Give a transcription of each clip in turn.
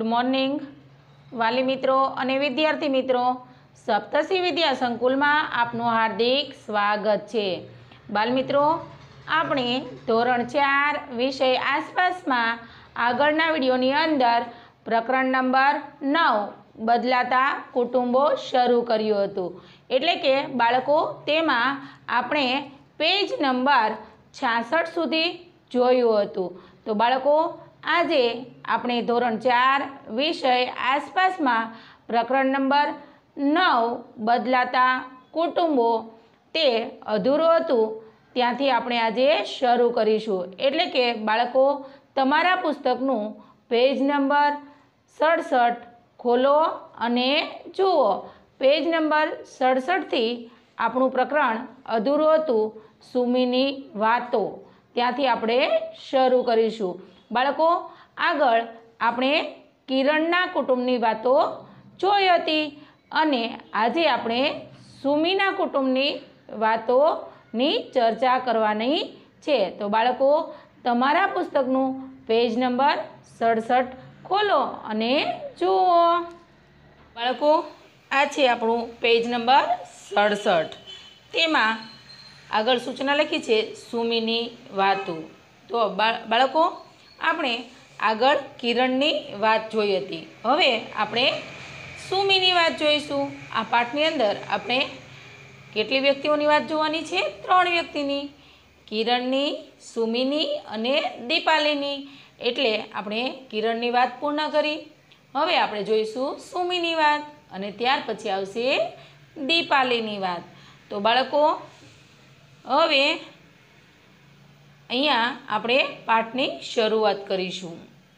Morning वाली मित्रों अने विद्यार्थी मित्रों, सप्तशी विद्या संकुल में आपनु हार्दिक स्वागत है। बाल मित्रों, आपणे धोरण 4 विषय आसपास में आगळना विडियोनी अंदर प्रकरण नंबर 9 बदलाता कुटुंबो शरू कर्युं हतुं। एटले के बाळको तेमां आपणे पेज नंबर 66 सुधी जोयुं हतुं। तो बाळको आजे आपणे धोरण 4 विषय आसपास में प्रकरण नंबर 9 बदलाता कुटुंबो ते अधूरुं हतुं त्यांथी आपणे आजे शरू करीशुं। एटले के बाळको तमारा पुस्तकनुं पेज नंबर 67 खोलो अने जुओ। पेज नंबर 67 थी आपणुं प्रकरण अधूरुं हतुं सुमीनी वातो, त्यांथी आपणे शरू करीशुं। बाळको आगळ आपणे किरणना कुटुंबनी वातो जोई हती अने आजे आपणे सुमीना कुटुंबनी वातोनी चर्चा करवानी छे। तो बाळको तमारा पुस्तकनुं पेज नंबर 67 खोलो अने जुओ। बाळको आ छे आपणुं पेज नंबर 67। तेमां आगळ सूचना लखी छे सुमीनी वातो। तो बाळको आपणे आगळ किरणनी वात जोई हती, हवे आपणे सुमीनी वात जोईशुं। आ पाठनी अंदर आपणे केटली व्यक्तिओनी वात जोवानी छे? 3 व्यक्तिनी, किरणनी, सुमीनी अने दीपालीनी। एटले आपणे किरणनी वात पूर्ण करी। हवे आपणे जोईशुं सुमीनी वात अने त्यार पछी आवशे दीपालीनी वात। तो बाळको हवे अहींया आपणे पाठनी शरूआत करीशुं।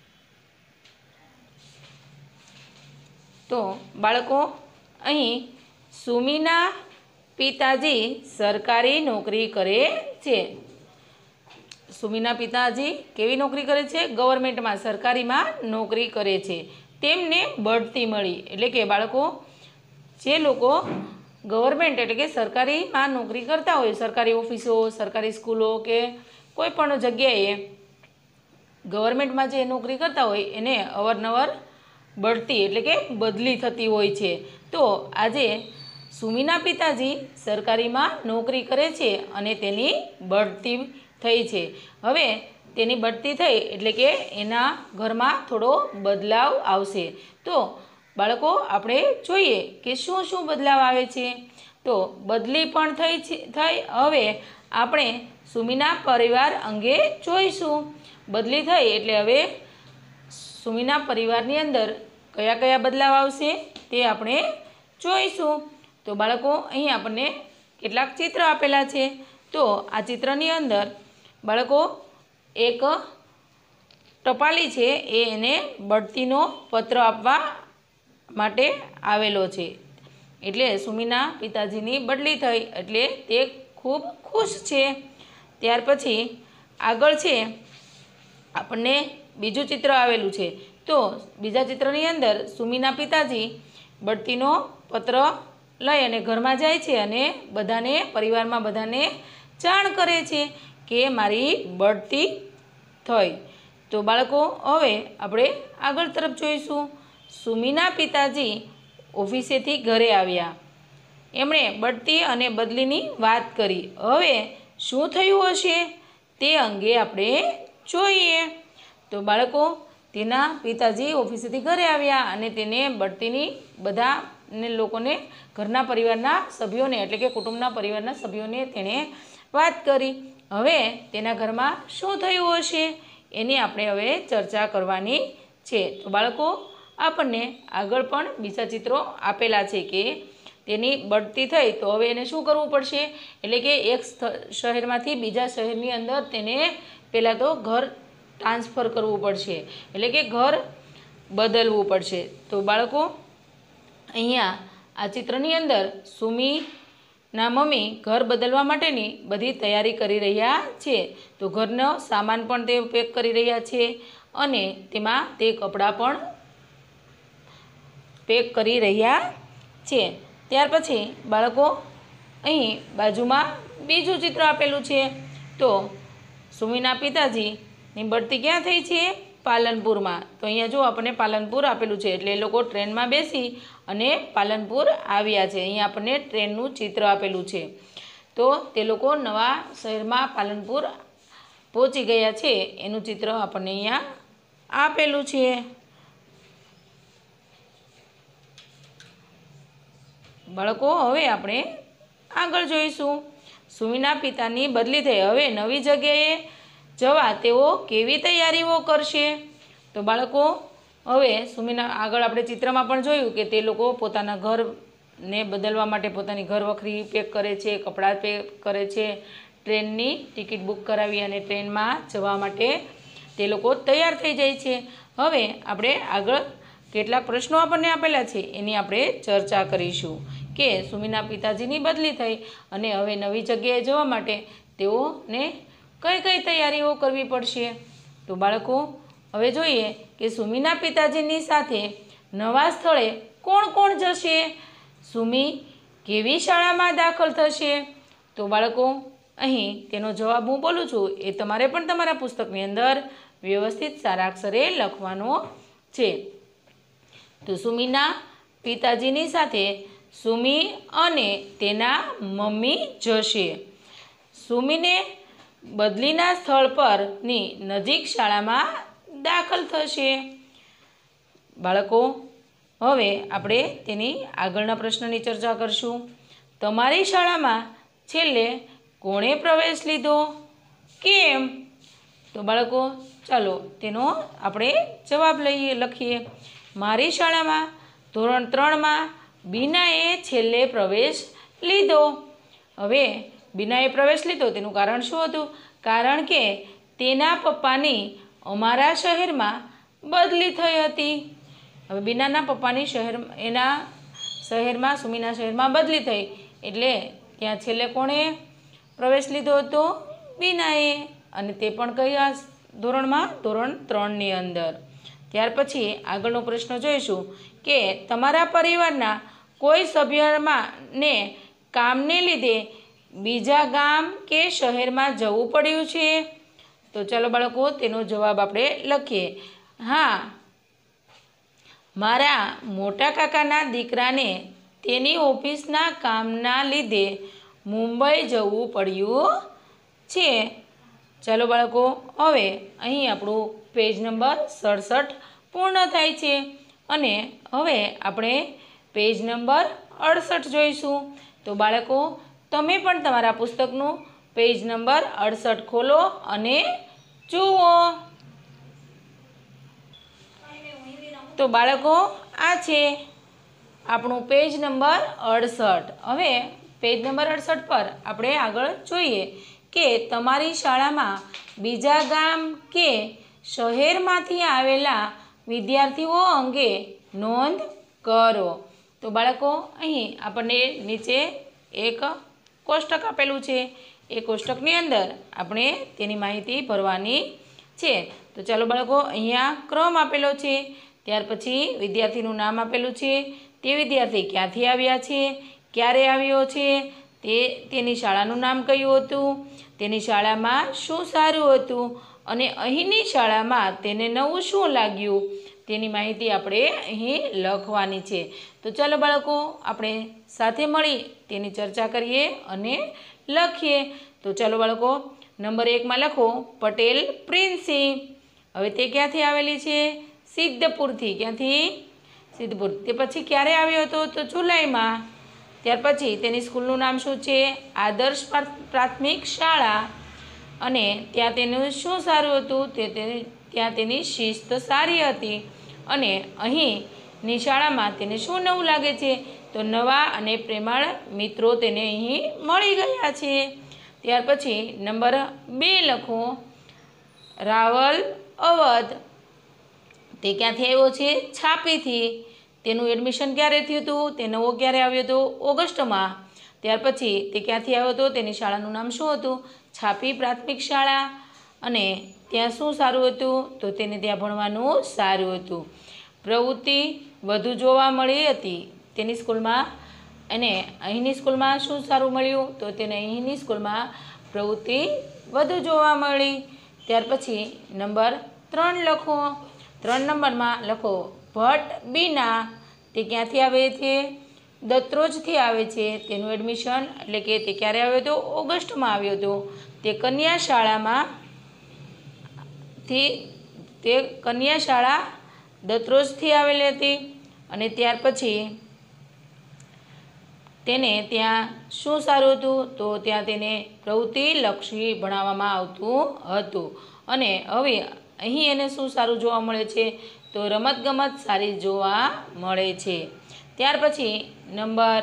तो बाळको अहीं सुमीना पिताजी सरकारी नौकरी करे छे। सुमीना पिताजी केवी नौकरी करे छे? गवर्नमेंट में, सरकारी में नौकरी करे छे। तेमने बढती मळी। एटले के बाळको जे लोको गवर्नमेंट एटले के सरकारी में नौकरी करता होय, सरकारी ऑफिसो, सरकारी स्कूलो के कोईपण जग्याए गवर्नमेंट में जे नौकरी करता होय एने अवारनवार बढती एटले के बदली थती होय छे। तो आजे सुमीना पिताजी सरकारी में नौकरी करे छे अने तेनी बढती थई छे। हवे तेनी बढती थई एटले के एना घरमां थोड़ो बदलाव आवशे। तो बाळको आपणे जोईए के शुं शुं बदलाव आवे छे। तो बदली पण थई। हवे आपणे सुमीना परिवार अंगे जोईशुं। बदली थई एटले हवे सुमीना परिवारनी अंदर कया कया बदलाव आवशे ते आपणे जोईशुं। तो बाळको अहीं आपणे केटलाक चित्र आपेला छे। तो आ चित्रनी अंदर बाळको एक टपाली छे, एने बढतीनो पत्र आपवा माटे आवेलो छे। एटले सुमीना पिताजीनी बदली थई एटले ते खूब खुश छे। त्यार पछी आगळ छे आपणे बीजुं चित्र आवेलुं छे। तो बीजा चित्रनी अंदर सुमीना पिताजी बढतीनो पत्र लई अने घरमां जाय छे अने बधाने परिवारमां बधाने जाण करे छे के मारी बढती थई। तो बाळको हवे आपणे आगळ तरफ जोईशुं। सुमीना पिताजी ऑफिसेथी घरे आव्या। एमणे बढती अने बदलीनी वात करी। हवे शुं थयुं हशे ते अंगे आपणे जोईए। तो बाळको तेना पिताजी ऑफिसेथी घरे आव्या अने तेने बढतीनी बधा ने लोकोने घरना परिवारना सभ्योने एटले के कुटुंबना परिवारना सभ्योने तेणे वात करी। हवे तेना घरमां शुं थयुं हशे एनी आपणे हवे चर्चा करवानी छे। तो बाळको आपणे आगळ पण बीजा चित्रो आपेला छे के तेनी बढती थई तो हवे एने शुं करवुं पड़शे। एटले के एक शहेरमांथी बीजा शहेरनी अंदर तेने पहेला तो घर ट्रांसफर करवुं पड़शे, एटले के घर बदलवुं पड़शे। तो बाळको अहींया आ चित्रनी अंदर सुमीना मम्मी घर बदलवा माटेनी बधी तैयारी करी रह्या छे। तो घरनो सामान पण ते पेक करी रह्या छे अने तेमां ते कपड़ा पण पेक करी रह्या छे। त्यार पछी बाळको अहीं बाजुमां बीजुं चित्र आपेलुं छे। तो सुमीना पिताजीनी बढती क्यां थई छे? પાલનપુરમાં. તો અહીંયા જો આપણને પાલનપુર આપેલું છે એટલે એ લોકો ટ્રેનમાં બેસી અને પાલનપુર આવ્યા છે. અહીંયા આપણને ટ્રેનનું ચિત્ર આપેલું છે. તો તે લોકો નવા શહેરમાં પાલનપુર પહોંચી ગયા છે એનું ચિત્ર આપણને અહીંયા આપેલું છે. બાળકો હવે આપણે આગળ જોઈશું. સુમીના પિતાની બદલી થઈ. હવે નવી જગ્યાએ જવા તેઓ કેવી તૈયારીઓ કરશે? તો બાળકો હવે સુમીના આગળ આપણે ચિત્રમાં પણ જોયું કે તે લોકો પોતાના ઘરને બદલવા માટે પોતાની ઘરવખરી પેક કરે છે, કપડાં પેક કરે છે, ટ્રેનની ટિકિટ બુક કરાવી અને ટ્રેનમાં જવા માટે તે લોકો તૈયાર થઈ જાય છે. હવે આપણે આગળ કેટલાક પ્રશ્નો આપણને આપેલા છે એની આપણે ચર્ચા કરીશું કે સુમીના પિતાજીની બદલી થઈ અને હવે નવી જગ્યાએ જવા માટે તેઓને કઈ કઈ તૈયારીઓ કરવી પડશે. તો બાળકો હવે જોઈએ કે સુમીના પિતાજીની સાથે નવા સ્થળે કોણ કોણ જશે? સુમી કેવી શાળામાં દાખલ થશે? તો બાળકો અહીં તેનો જવાબ હું બોલું છું એ તમારે પણ તમારા પુસ્તકની અંદર વ્યવસ્થિત સારા અક્ષરે લખવાનો છે. તો સુમીના પિતાજીની સાથે સુમી અને તેના મમ્મી જશે. સુમીને બદલીના સ્થળ પરની નજીક શાળામાં દાખલ થશે. બાળકો હવે આપણે તેની આગળના પ્રશ્નની ચર્ચા કરશું. તમારી શાળામાં છેલ્લે કોણે પ્રવેશ લીધો? કેમ? તો બાળકો ચાલો તેનો આપણે જવાબ લખીએ. મારી શાળામાં ધોરણ 3માં બીનાએ છેલ્લે પ્રવેશ લીધો. હવે બીનાએ પ્રવેશ લીધો તેનું કારણ શું હતું? કારણ કે તેના પપ્પાની અમારા શહેરમાં બદલી થઈ હતી. હવે બીનાના પપ્પાની એના શહેરમાં સુમીના શહેરમાં બદલી થઈ એટલે ત્યાં છેલ્લે કોણે પ્રવેશ લીધો હતો? બીનાએ. અને તે પણ કયા ધોરણમાં? ધોરણ 3ની અંદર. ત્યાર પછી આગળનો પ્રશ્ન જોઈશું કે તમારા પરિવારના કોઈ સભ્યને કામને લીધે બીજા ગામ કે શહેરમાં જવું પડ્યું છે? તો ચાલો બાળકો તેનો જવાબ આપણે લખીએ. હા, મારા મોટા કાકાના દીકરાને તેની ઓફિસના કામના લીધે મુંબઈ જવું પડ્યું છે. ચાલો બાળકો હવે અહીં આપણું પેજ નંબર 67 પૂર્ણ થાય છે અને હવે આપણે પેજ નંબર 68 જોઈશું. તો બાળકો તમે પણ તમારા પુસ્તકનું પેજ નંબર 68 ખોલો અને જુઓ. તો બાળકો આ છે આપણું પેજ નંબર 68. હવે પેજ નંબર 68 પર આપણે આગળ જોઈએ કે તમારી શાળામાં બીજા ગામ કે શહેરમાંથી આવેલા વિદ્યાર્થીઓ અંગે નોંધ કરો. તો બાળકો અહીં આપણને નીચે એક કોષ્ટક આપેલું છે. એ કોષ્ટકની અંદર આપણે તેની માહિતી ભરવાની છે. તો ચાલો બાળકો અહીંયા ક્રમ આપેલો છે. ત્યાર પછી વિદ્યાર્થીનું નામ આપેલું છે. તે વિદ્યાર્થી ક્યાંથી આવ્યા છે, ક્યારે આવ્યો છે, તેની શાળાનું નામ કયું હતું, તેની શાળામાં શું સારું હતું અને અહીંની શાળામાં તેને નવું શું લાગ્યું તેની માહિતી આપણે અહીં લખવાની છે. તો ચાલો બાળકો આપણે સાથે મળી તેની ચર્ચા કરીએ અને લખીએ. તો ચાલો બાળકો નંબર 1માં લખો પટેલ પ્રિન્સી. હવે તે ક્યાંથી આવેલી છે? સિદ્ધપુરથી. ક્યાંથી? સિદ્ધપુર. તે પછી ક્યારે આવ્યો હતો? તો જુલાઈમાં. ત્યાર પછી તેની સ્કૂલનું નામ શું છે? આદર્શ પ્રાથમિક શાળા. અને ત્યાં તેનું શું સારું હતું? ત્યાં તેની શિસ્ત સારી હતી. અને અહીંની શાળામાં તેને શું નવું લાગે છે? તો નવા અને પ્રેમાળ મિત્રો તેને અહીં મળી ગયા છે. ત્યાર પછી નંબર 2 લખો રાવલ અવધ. તે ક્યાંથી આવ્યો છે? છાપીથી. તેનું એડમિશન ક્યારે થયું હતું? તે નવો ક્યારે આવ્યો હતો? ઓગસ્ટમાં. ત્યાર પછી તે ક્યાંથી આવ્યો હતો? તેની શાળાનું નામ શું હતું? છાપી પ્રાથમિક શાળા. અને ત્યાં શું સારું હતું? તો તેને ત્યાં ભણવાનું સારું હતું. પ્રવૃત્તિ વધુ જોવા મળી હતી તેની સ્કૂલમાં. અને અહીંની સ્કૂલમાં શું સારું મળ્યું? તો તેને અહીંની સ્કૂલમાં પ્રવૃત્તિ વધુ જોવા મળી. ત્યાર પછી નંબર 3 લખો। 3 નંબરમાં લખો ભટ્ટ બીના, તે ક્યાંથી આવે છે? દત્રોજથી આવે છે। તેનું એડમિશન એટલે કે તે ક્યારે આવ્યો હતો? ઓગસ્ટમાં આવ્યો હતો। તે કન્યા શાળા દત્રોજથી આવેલી હતી। અને ત્યાર પછી તેને ત્યાં શું સારું હતું? તો ત્યાં તેને પ્રવૃત્તિલક્ષી ભણાવવામાં આવતું હતું। અને હવે અહીં એને શું સારું જોવા મળે છે? તો રમતગમત સારી જોવા મળે છે। ત્યાર પછી નંબર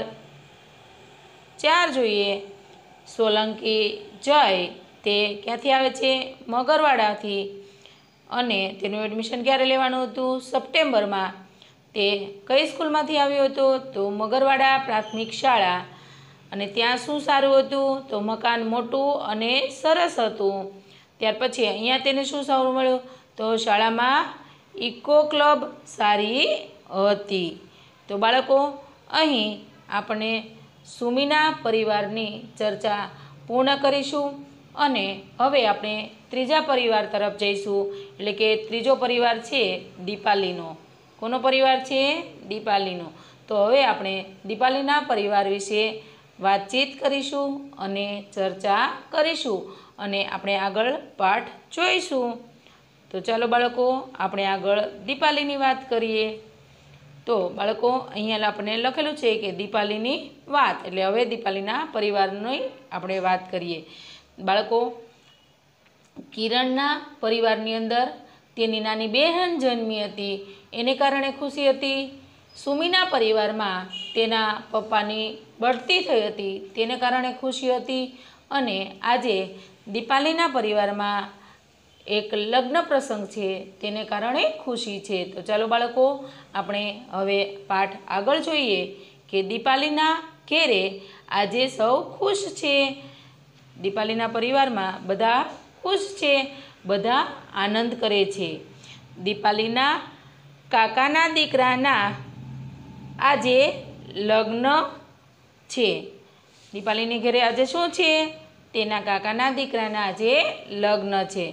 4 જોઈએ। સોલંકી જય, તે ક્યાંથી આવે છે? મગરવાડાથી। અને તેનું એડમિશન ક્યારે લેવાનું હતું? સપ્ટેમ્બરમાં। તે કઈ સ્કૂલમાંથી આવ્યો હતો? તો મગરવાડા પ્રાથમિક શાળા। અને ત્યાં શું સારું હતું? તો મકાન મોટું અને સરસ હતું। ત્યાર પછી અહીંયા તેને શું સારું મળ્યું? તો શાળામાં ઇકો ક્લબ સારી હતી। તો બાળકો, અહીં આપણે સુમીના પરિવારની ચર્ચા પૂર્ણ કરીશું અને હવે આપણે ત્રીજા પરિવાર તરફ જઈશું, એટલે કે ત્રીજો પરિવાર છે દીપાલીનો। કોનો પરિવાર છે? દીપાલીનો। તો હવે આપણે દીપાલીના પરિવાર વિશે વાતચીત કરીશું અને ચર્ચા કરીશું અને આપણે આગળ પાઠ જોઈશું। તો ચાલો બાળકો, આપણે આગળ દીપાલીની વાત કરીએ। તો બાળકો, અહીંયા આપણે લખેલું છે કે દીપાલીની વાત, એટલે હવે દીપાલીના પરિવારની આપણે વાત કરીએ। બાળકો, કિરણના પરિવારની અંદર તેની નાની બહેન જન્મી હતી, એને કારણે ખુશી હતી। સુમીના પરિવારમાં તેના પપ્પાની બઢતી થઈ હતી, તેને કારણે ખુશી હતી। અને આજે દીપાલીના પરિવારમાં એક લગ્ન પ્રસંગ છે, તેને કારણે ખુશી છે। તો ચાલો બાળકો, આપણે હવે પાઠ આગળ જોઈએ કે દીપાલીના ઘેરે આજે સૌ ખુશ છે। દીપાલીના પરિવારમાં બધા ખુશ છે, બધા આનંદ કરે છે। દીપાલીના કાકાના દીકરાના આજે લગ્ન છે। દીપાલીને ઘરે આજે શું છે? તેના કાકાના દીકરાના આજે લગ્ન છે।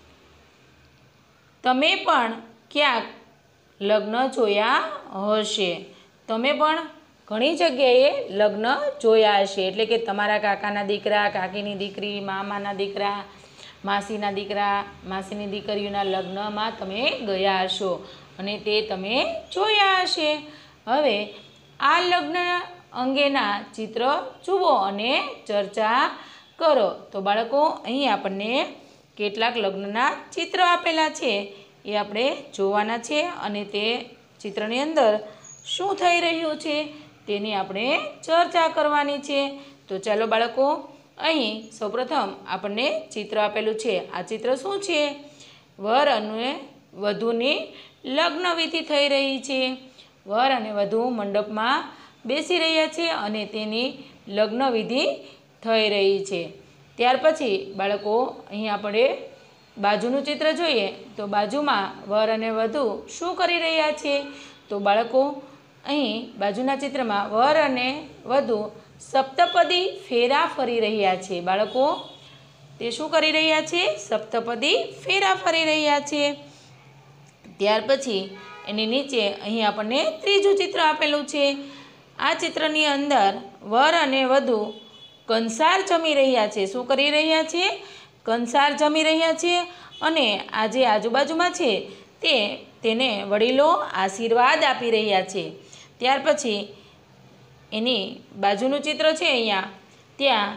તમે પણ ક્યાંક લગ્ન જોયા હશે, તમે પણ ઘણી જગ્યાએ લગ્ન જોયા હશે, એટલે કે તમારા કાકાના દીકરા, કાકીની દીકરી, મામાના દીકરા, માસીના દીકરા, માસીની દીકરીઓના લગ્નમાં તમે ગયા હશો અને તે તમે જોયા હશે। હવે આ લગ્ન અંગેના ચિત્ર જુઓ અને ચર્ચા કરો। તો બાળકો, અહીં આપણને કેટલાક લગ્નના ચિત્ર આપેલા છે, એ આપણે જોવાના છે અને તે ચિત્રની અંદર શું થઈ રહ્યું છે તેની આપણે ચર્ચા કરવાની છે। તો ચાલો બાળકો, અહીં સૌપ્રથમ આપણને ચિત્ર આપેલું છે। આ ચિત્ર શું છે? વર અને વધુની લગ્ન વિધિ થઈ રહી છે। વર અને વધુ મંડપમાં બેસી રહ્યા છે અને તેની લગ્ન વિધિ થઈ રહી છે। ત્યાર પછી બાળકો, અહીં આપણે બાજુનું ચિત્ર જોઈએ તો બાજુમાં વર અને વધુ શું કરી રહ્યા છે? તો બાળકો, અહીં બાજુના ચિત્રમાં વર અને વધુ સપ્તપદી ફેરા ફરી રહ્યા છે। બાળકો, તે શું કરી રહ્યા છે? સપ્તપદી ફેરા ફરી રહ્યા છે। ત્યાર પછી એની નીચે અહીં આપણને ત્રીજું ચિત્ર આપેલું છે। આ ચિત્રની અંદર વર અને વધુ કંસાર જમી રહ્યા છે। શું કરી રહ્યા છે? કંસાર જમી રહ્યા છે અને આ જે આજુબાજુમાં છે તેને વડીલો આશીર્વાદ આપી રહ્યા છે। ત્યાર પછી એની બાજુનું ચિત્ર છે, અહીંયા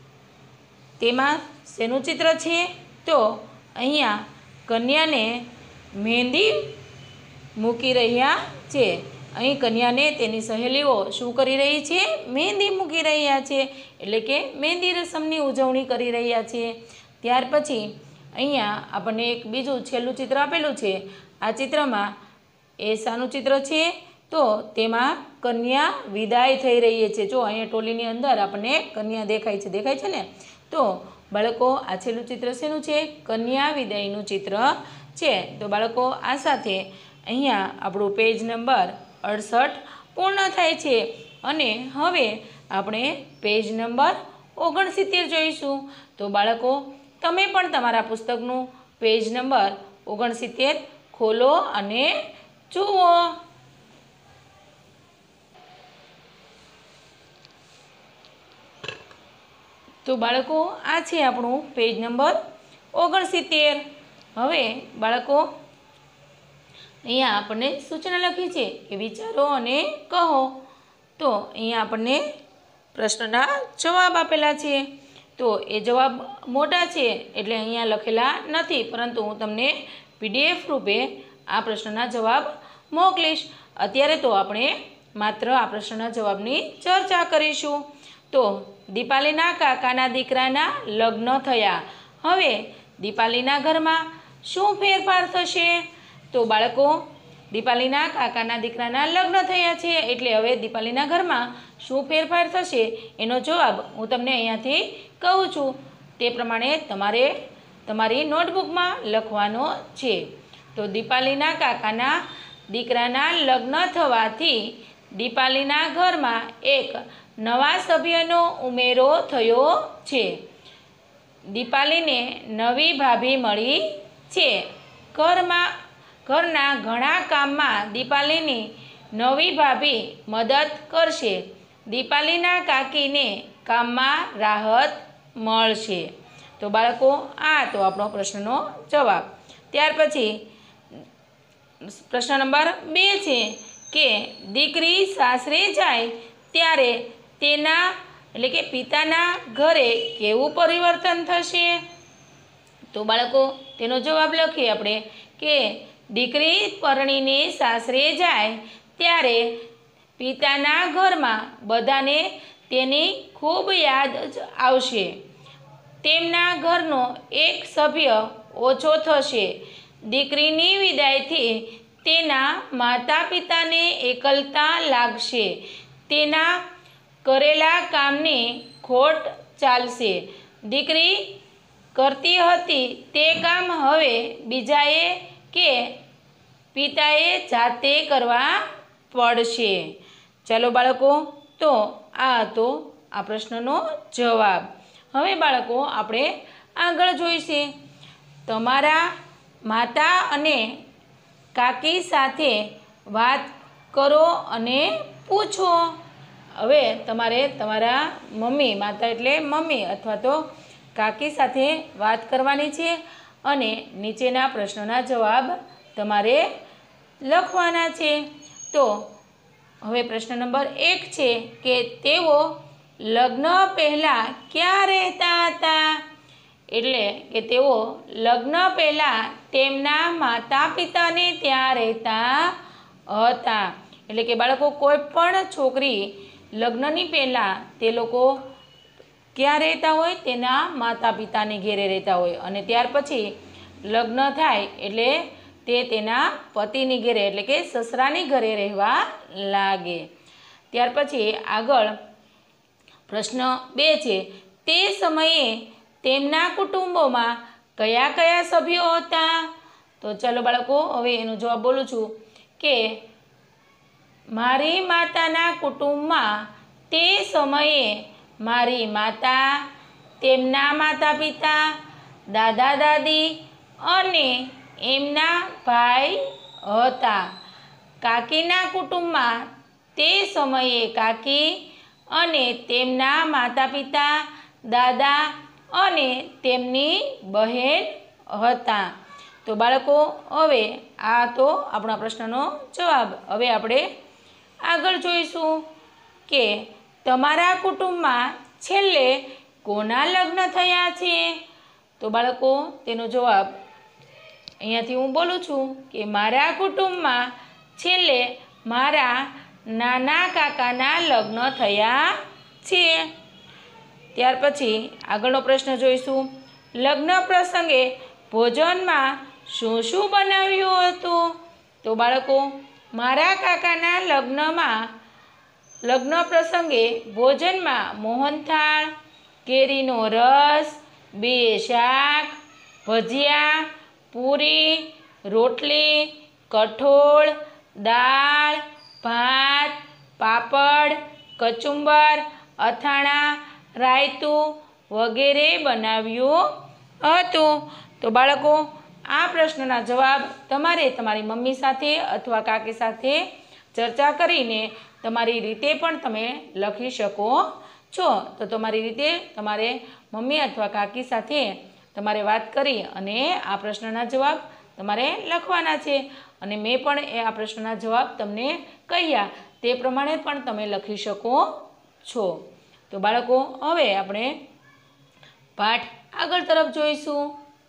તેમાં શેનું ચિત્ર છે? તો અહીંયા કન્યાને મહેંદી મૂકી રહ્યા છે। અહીં કન્યાને તેની સહેલીઓ શું કરી રહી છે? મહેંદી મૂકી રહ્યા છે, એટલે કે મહેંદી રસમની ઉજવણી કરી રહ્યા છે। ત્યાર પછી અહીંયા આપણને એક બીજું છેલ્લું ચિત્ર આપેલું છે। આ ચિત્રમાં એ શાનું ચિત્ર છે? તો તેમાં કન્યા વિદાય થઈ રહી છે। જો અહીંયા ટોલીની અંદર આપણને કન્યા દેખાય છે ને? તો બાળકો, આ છેલ્લું ચિત્ર શેનું છે? કન્યા વિદાયનું ચિત્ર છે। તો બાળકો, આ સાથે અહીંયા આપણું પેજ નંબર 68 પૂર્ણ થાય છે અને હવે આપણે પેજ નંબર 69 જોઈશું। તો બાળકો, તમે પણ તમારા પુસ્તકનું પેજ નંબર 69 ખોલો અને જુઓ. તો બાળકો આ છે આપણું પેજ નંબર 69. હવે બાળકો અહીંયા આપણને સૂચના લખી છે કે વિચારો અને કહો. તો અહીંયા આપણને પ્રશ્નના જવાબ આપેલા છે. તો એ જવાબ મોટા છે એટલે અહીંયા લખેલા નથી, પરંતુ હું તમને PDF રૂપે આ પ્રશ્નના જવાબ મોકલીશ. અત્યારે તો આપણે માત્ર આ પ્રશ્નના જવાબની ચર્ચા કરીશું. તો દીપાલીના કાકાના દીકરાના લગ્ન થયા. હવે દીપાલીના ઘરમાં શું ફેરફાર થશે? તો બાળકો દીપાલીના કાકાના દીકરાના લગ્ન થયા છે એટલે હવે દીપાલીના ઘરમાં શું ફેરફાર થશે એનો જવાબ હું તમને અહીંયાથી કહું છું. તે પ્રમાણે તમારે તમારી નોટબુકમાં લખવાનો છે. તો દીપાલીના કાકાના દીકરાના લગ્ન થવાથી દીપાલીના ઘરમાં એક નવા સભ્યનો ઉમેરો થયો છે. દીપાલીને નવી ભાભી મળી છે. ઘરના ઘણા કામમાં દીપાલીની નવી ભાભી મદદ કરશે. દીપાલીના કાકીને કામમાં રાહત મળશે. તો બાળકો આ તો આપણો પ્રશ્નનો જવાબ. ત્યાર પછી પ્રશ્ન નંબર 2 છે કે દીકરી સાસરે જાય ત્યારે તેના એટલે કે પિતાના ઘરે કેવું પરિવર્તન થશે? તો બાળકો તેનો જવાબ લખીએ આપણે કે દીકરી પરણીને સાસરે જાય ત્યારે પિતાના ઘરમાં બધાને તેની ખૂબ યાદ જ આવશે. તેમના ઘરનો એક સભ્ય ઓછો થશે. દીકરીની વિદાયથી તેના માતા પિતાને એકલતા લાગશે. તેના કરેલા કામની ખોટ ચાલશે. દીકરી કરતી હતી તે કામ હવે બીજાએ કે પિતાએ જાતે કરવા પડશે. ચાલો બાળકો, તો આ હતો આ પ્રશ્નનો જવાબ. હવે બાળકો આપણે આગળ જોઈશે. તમારા માતા અને કાકી સાથે વાત કરો અને પૂછો. હવે તમારે તમારા મમ્મી, માતા એટલે મમ્મી અથવા તો કાકી સાથે વાત કરવાની છે અને નીચેના પ્રશ્નોના જવાબ તમારે લખવાના છે. તો હવે પ્રશ્ન નંબર 1 છે કે તેઓ લગ્ન પહેલાં ક્યાં રહેતા હતા? એટલે કે તેઓ લગ્ન પહેલાં તેમના માતા પિતાને ત્યાં રહેતા હતા. એટલે કે બાળકો કોઈ પણ છોકરી લગ્નની પહેલાં તે લોકો ક્યાં રહેતા હોય? તેના માતા પિતાની ઘેરે રહેતા હોય અને ત્યાર પછી લગ્ન થાય એટલે તે તેના પતિની ઘેરે એટલે કે સસરાની ઘરે રહેવા લાગે. ત્યાર પછી આગળ પ્રશ્ન 2 છે તે સમયે તેમના કુટુંબોમાં કયા કયા સભ્યો હતા? તો ચાલો બાળકો હવે એનો જવાબ બોલું છું કે મારી માતાના કુટુંબમાં તે સમયે મારી માતા, તેમના માતા પિતા, દાદા દાદી અને એમના ભાઈ હતા. કાકીના કુટુંબમાં તે સમયે કાકી અને તેમના માતા પિતા, દાદા અને તેમની બહેન હતા. તો બાળકો હવે આ તો આપણા પ્રશ્નનો જવાબ. હવે આપણે આગળ જોઈશું કે તમારા કુટુંબમાં છેલ્લે કોના લગ્ન થયા છે? તો બાળકો તેનો જવાબ અહીંયાથી હું બોલું છું કે મારા કુટુંબમાં છેલ્લે મારા નાના કાકાના લગ્ન થયા છે. ત્યાર પછી આગળનો પ્રશ્ન જોઈશું. લગ્ન પ્રસંગે ભોજનમાં શું શું બનાવ્યું હતું? તો બાળકો મારા કાકાના લગ્ન પ્રસંગે ભોજનમાં મોહનથાળ, કેરીનો રસ, 2 શાક, ભજીયા, પૂરી, રોટલી, કઠોળ, દાળ, ભાત, પાપડ, કચુંબર, અથાણા, રાયતું વગેરે બનાવ્યું હતું. તો બાળકો આ પ્રશ્નના જવાબ તમારે તમારી મમ્મી સાથે અથવા કાકી સાથે ચર્ચા કરીને તમારી રીતે પણ તમે લખી શકો છો। તો તમારી રીતે તમારે મમ્મી અથવા કાકી સાથે તમારે વાત કરી અને આ પ્રશ્નના જવાબ તમારે લખવાના છે અને મેં પણ આ પ્રશ્નના જવાબ તમને કહ્યા તે પ્રમાણે પણ તમે લખી શકો છો। તો બાળકો હવે આપણે પાઠ આગળ તરફ જોઈશું।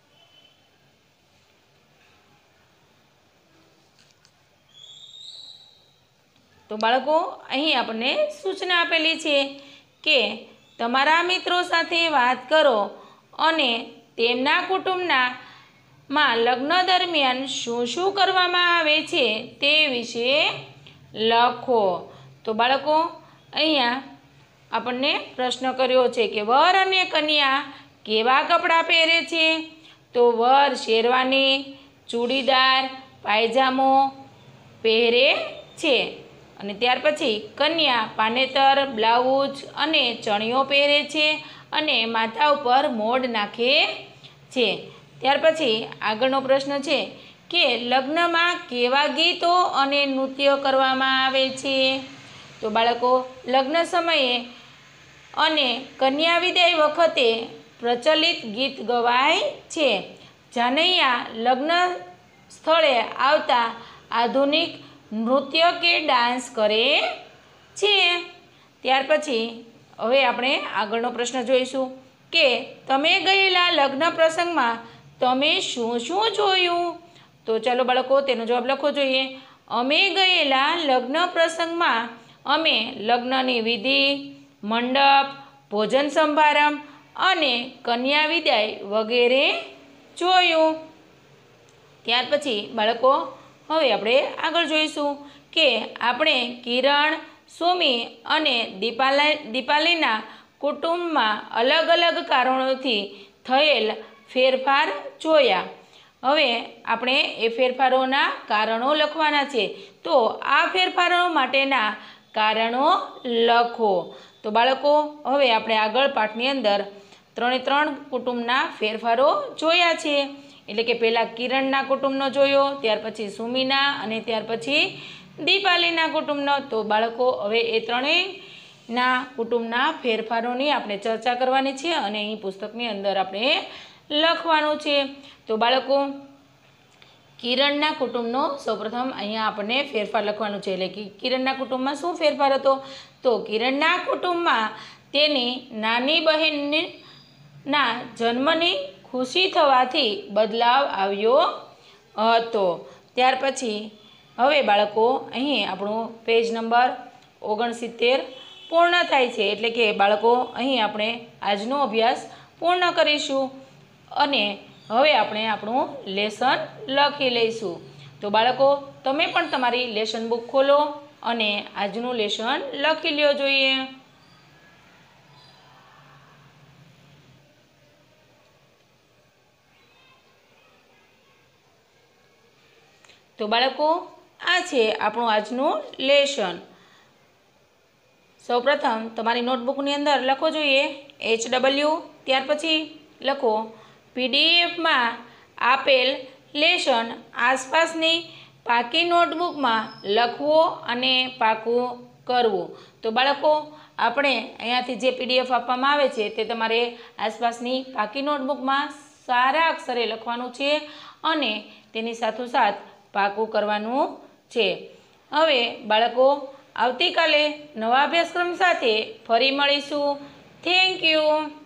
તો બાળકો અહીં આપણને સૂચના આપેલી છે કે તમારા મિત્રો સાથે વાત કરો અને તેમના કુટુંબમાં લગ્ન દરમિયાન શું શું કરવામાં આવે છે તે વિશે લખો। તો બાળકો અહીંયા આપણને પ્રશ્ન કર્યો છે કે વર અને કન્યા કેવા કપડાં પહેરે છે? તો વર શેરવાની, ચૂડીદાર, પાયજામો પહેરે છે અને ત્યાર પછી કન્યા પાનેતર, બ્લાઉઝ અને ચણિયો પહેરે છે અને માથા ઉપર મોઢ નાખે છે। ત્યાર પછી આગળનો પ્રશ્ન છે કે લગ્નમાં કેવા ગીતો અને નૃત્ય કરવામાં આવે છે? તો બાળકો લગ્ન સમયે અને કન્યા વિદાય વખતે પ્રચલિત ગીત ગવાય છે। જાનૈયા લગ્ન સ્થળે આવતા આધુનિક નૃત્ય કે ડાન્સ કરે છે। ત્યાર પછી હવે આપણે આગળનો પ્રશ્ન જોઈશું કે તમે ગયેલા લગ્ન પ્રસંગમાં તમે શું શું જોયું? તો ચાલો બાળકો તેનો જવાબ લખવો જોઈએ। અમે ગયેલા લગ્ન પ્રસંગમાં અમે લગ્નની વિધિ, મંડપ, ભોજન સમારંભ અને કન્યા વિદાય વગેરે જોયું। ત્યાર પછી બાળકો હવે આપણે આગળ જોઈશું કે આપણે કિરણ, સુમી અને દીપાલીના કુટુંબમાં અલગ અલગ કારણોથી થયેલ ફેરફાર જોયા। હવે આપણે એ ફેરફારોના કારણો લખવાના છે। તો આ ફેરફારો માટેના કારણો લખો। તો બાળકો હવે આપણે આગળ પાઠની અંદર 3 કુટુંબના ફેરફારો જોયા છે। એટલે કે પહેલાં કિરણના કુટુંબનો જોયો, ત્યાર પછી સુમીના અને ત્યાર પછી દીપાલીના કુટુંબનો। તો બાળકો હવે એ ત્રણેયના કુટુંબના ફેરફારોની આપણે ચર્ચા કરવાની છે અને અહીં પુસ્તકની અંદર આપણે લખવાનું છે। તો બાળકો કિરણના કુટુંબનો સૌપ્રથમ અહીંયા આપણને ફેરફાર લખવાનું છે। એટલે કે કિરણના કુટુંબમાં શું ફેરફાર હતો? તો કિરણના કુટુંબમાં તેની નાની બહેનના જન્મની ખુશી થવાથી બદલાવ આવ્યો હતો। ત્યાર પછી હવે બાળકો અહીં આપણું પેજ નંબર 69 પૂર્ણ થાય છે। એટલે કે બાળકો અહીં આપણે આજનો અભ્યાસ પૂર્ણ કરીશું અને હવે આપણે આપણું લેસન લખી લઈશું। તો બાળકો તમે પણ તમારી લેસન બુક ખોલો અને આજનું લેસન લખી લ્યો જોઈએ। તો બાળકો આ છે આપણું આજનું લેસન। સૌપ્રથમ તમારી નોટબુકની અંદર લખવો જોઈએ HW, ત્યાર પછી લખો પીડીએફમાં આપેલ લેસન આસપાસની પાકી નોટબુકમાં લખવો અને પાકું કરવું। તો બાળકો આપણે અહીંયાથી જે પીડીએફ આપવામાં આવે છે તે તમારે આસપાસની પાકી નોટબુકમાં સારા અક્ષરે લખવાનું છે અને તેની સાથોસાથ પાકું કરવાનું છે। હવે બાળકો આવતીકાલે નવા અભ્યાસક્રમ સાથે ફરી મળીશું। Thank you.